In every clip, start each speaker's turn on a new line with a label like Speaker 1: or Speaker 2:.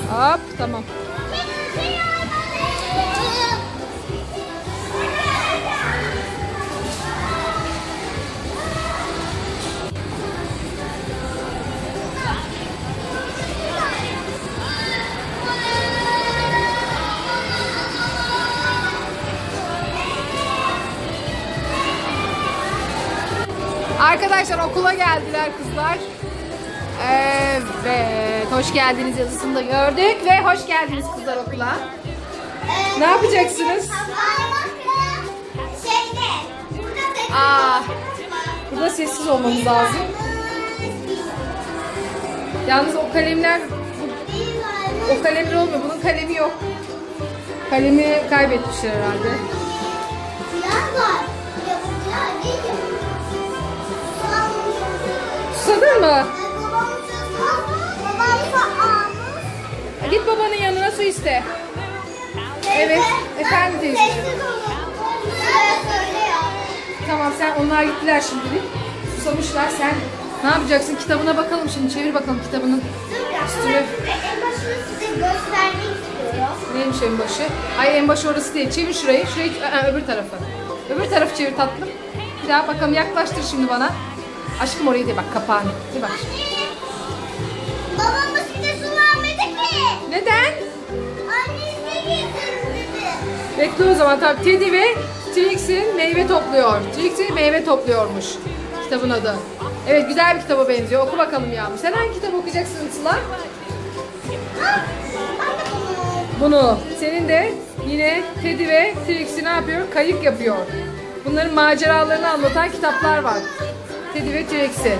Speaker 1: Hop tamam. Arkadaşlar okula geldiler kızlar. Evet, hoş geldiniz yazısını da gördük ve hoş geldiniz kızlar okula. Ne yapacaksınız? Burada sessiz olmamız lazım. Yalnız o kalemler olmuyor. Bunun kalemi yok. Kalemi kaybetmişler herhalde. Susadın mı? Git babanın yanına su iste. Evet. Efendim teyzeciğim. Tamam sen onlar gittiler şimdilik. Susamışlar. Sen ne yapacaksın? Kitabına bakalım şimdi. Çevir bakalım kitabının üstünü.
Speaker 2: En başını size göstermek istiyorum.
Speaker 1: Neymiş en başı? Ay en başı orası değil. Çevir şurayı. Şurayı öbür tarafı. Öbür tarafı çevir tatlım. Bir daha bakalım. Yaklaştır şimdi bana. Aşkım orayı de bak kapağını. De bak.
Speaker 2: Babamız bize su vermedi ki.
Speaker 1: Neden?
Speaker 2: Annesi getirdi.
Speaker 1: Bekle o zaman tabii. Teddy ve Trixie meyve topluyor. Trixie meyve topluyormuş. Kitabın adı. Evet güzel bir kitaba benziyor. Oku bakalım Yağmur. Sen hangi kitabı okuyacaksın Sıla? Bunu. Senin de yine Teddy ve Trixie ne yapıyor? Kayık yapıyor. Bunların maceralarını anlatan kitaplar var. Teddy ve Trixie.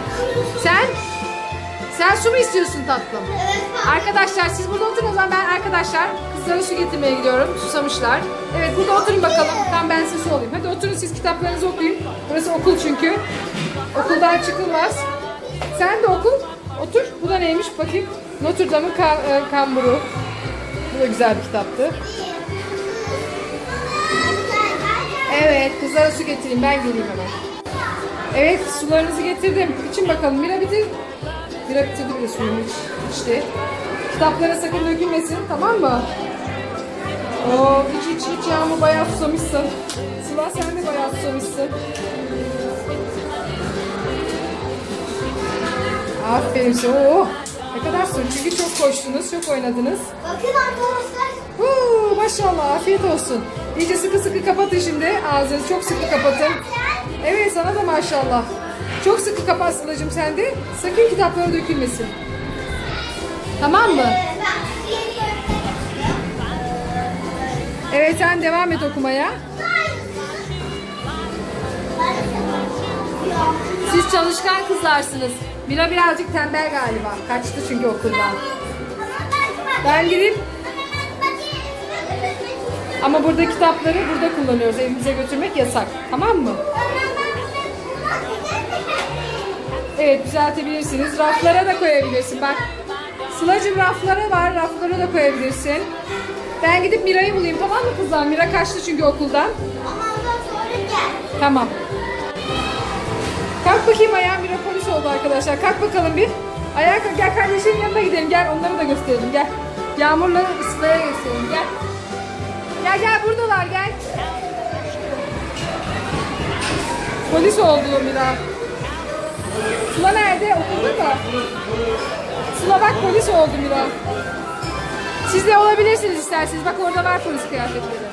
Speaker 1: Sen su mu istiyorsun tatlım?
Speaker 2: Evet.
Speaker 1: Arkadaşlar siz burada oturun o zaman ben arkadaşlar kızlara su getirmeye gidiyorum. Susamışlar. Evet burada oturun bakalım. Tam ben size su olayım. Hadi oturun siz kitaplarınızı okuyun. Burası okul çünkü. Okuldan çıkılmaz. Sen de okul. Otur. Bu da neymiş bakayım. Notre Dame'ın kamburu. Bu da güzel bir kitaptı. Evet kızlara su getireyim. Ben geleyim hemen. Evet sularınızı getirdim. İçin bakalım. Mira bitir. Mira bitirdi bile suyunu içti. Kitaplara sakın dökülmesin. Tamam mı? Oo, iç Yağmur bayağı susamışsın. Sıla sen de bayağı susamışsın. Aferin size. Oo, ne kadar su. Çünkü çok koştunuz, çok oynadınız.
Speaker 2: Bakın arkadaşlar.
Speaker 1: Maşallah afiyet olsun. İyice sıkı sıkı kapatın şimdi. Ağzınızı çok sıkı kapatın. Evet sana da maşallah. Çok sıkı kapat Sıla'cığım sen de. Sakın kitaplara dökülmesin. Tamam mı? Evet sen devam et okumaya. Siz çalışkan kızlarsınız. Mira birazcık tembel galiba. Kaçtı çünkü okuldan. Ben gidip ama burada kitapları burada kullanıyoruz. Evimize götürmek yasak. Tamam mı? Evet düzeltebilirsiniz. Raflara da koyabilirsin. Bak Sıla'cığım raflara var. Raflara da koyabilirsin. Ben gidip Mira'yı bulayım tamam mı kızlar? Mira kaçtı çünkü okuldan.
Speaker 2: Ama ondan sonra gel.
Speaker 1: Tamam. Kalk bakayım ayağa. Mira polis oldu arkadaşlar. Kalk bakalım bir. Ayağa kalk. Gel kardeşinin yanına gidelim. Gel onları da gösterelim. Gel. Yağmur'la Sıla'ya gösterelim. Gel. Gel buradalar gel. Polis oldu Mira. Sıla nerede? Okulda mı? Sıla bak polis oldu Mira. Siz de olabilirsiniz isterseniz. Bak orada var polis kıyafetleri.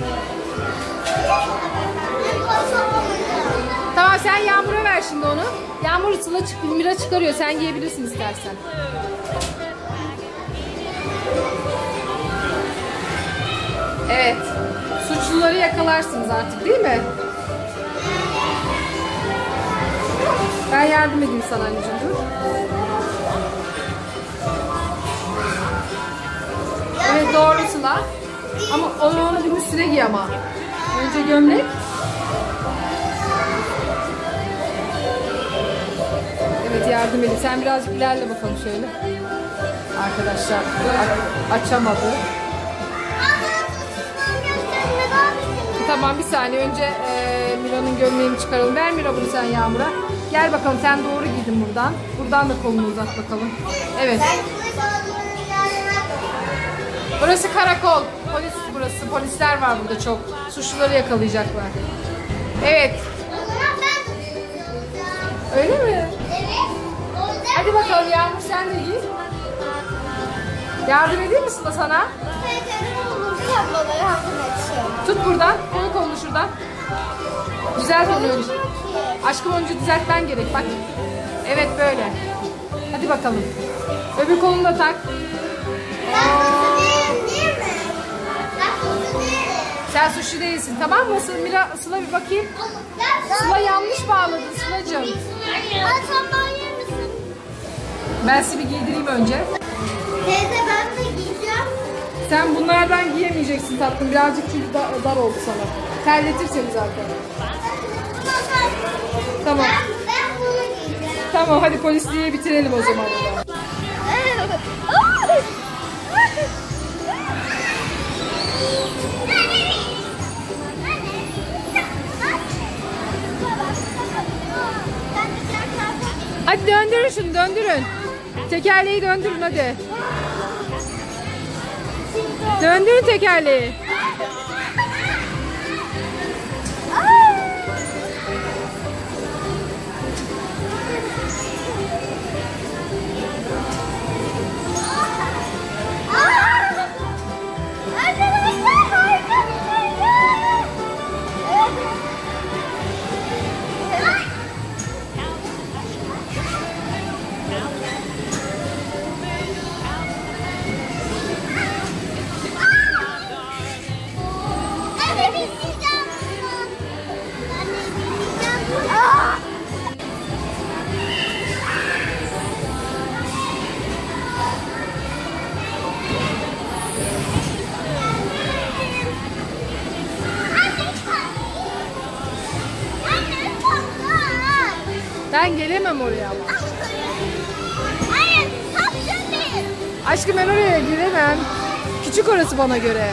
Speaker 1: Tamam sen Yağmur'a ver şimdi onu. Yağmur Sıla Mira çıkarıyor. Sen giyebilirsin istersen. Evet. Suçluları yakalarsınız artık değil mi? Ben yardım edeyim sana anneciğim dur. Evet doğru Sıla. Ama onu bir üstüne giy ama. Önce gömlek. Evet yardım edin. Sen birazcık ilerle bakalım şöyle. Arkadaşlar açamadı. Tamam bir saniye önce Mira'nın gömleğini çıkaralım. Ver Mira bunu sen Yağmur'a. Gel bakalım sen doğru giydin buradan. Buradan da kolunu uzat bakalım. Evet. Burası karakol. Polis burası. Polisler var burada çok. Suçluları yakalayacaklar. Evet.
Speaker 2: O zaman ben de olacağım.
Speaker 1: Öyle mi?
Speaker 2: Evet. Olacak.
Speaker 1: Hadi bakalım Yağmur sen de giy. Yardım edeyim mi Sıla sana?
Speaker 2: Teyzem olursa bana yardım etsin.
Speaker 1: Tut buradan. Koy kolunu şuradan. Düzelt onu önce. Aşkım önce düzeltmen gerek bak. Evet böyle. Hadi bakalım. Öbür kolunu da tak.
Speaker 2: Ben suçlu değilim değil mi? Ben suçlu değilim.
Speaker 1: Sen suçlu değilsin tamam mı? Sıla bir bakayım. Sıla yanlış bağladın Sıla'cığım.
Speaker 2: Sen banyo musun?
Speaker 1: Ben sizi bir giydireyim önce.
Speaker 2: Teyze ben de giyeceğim.
Speaker 1: Sen bunlardan giyemeyeceksin tatlım. Birazcık çünkü dar oldu sana. Terletir seni zaten. Tamam.
Speaker 2: Ben bunu giyeceğim.
Speaker 1: Tamam hadi polisliği bitirelim o zaman. Hadi döndürün şunu döndürün. Tekerleği döndürün hadi. Döndürün tekerleği.
Speaker 2: Arkadaşlar harika bir şey. Anne bitireceğim bunu. Anne bitireceğim bunu. Anne toplar.
Speaker 1: Ben gelemem oraya ama.
Speaker 2: Hayır toplar değil.
Speaker 1: Aşkım ben oraya giremem. Küçük orası bana göre.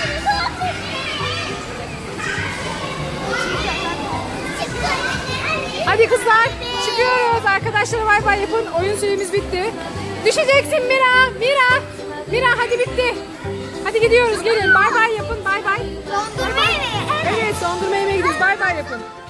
Speaker 1: Hadi kızlar çıkıyoruz. Arkadaşlara bay bay yapın. Oyun süremiz bitti. Düşeceksin Mira. Mira hadi bitti. Hadi gidiyoruz gelin. Bay bay yapın. Bay bay.
Speaker 2: Dondurma yemeği.
Speaker 1: Evet dondurma yemeye gidiyoruz. Bay bay yapın.